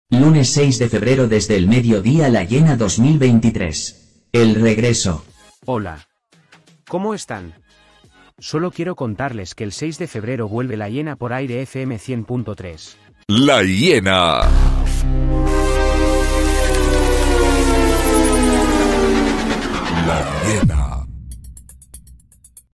Lunes 6 de febrero desde el mediodía La Llena 2023. El regreso. Hola. ¿Cómo están? Solo quiero contarles que el 6 de febrero vuelve La Llena por Aire FM 100.3. La Llena.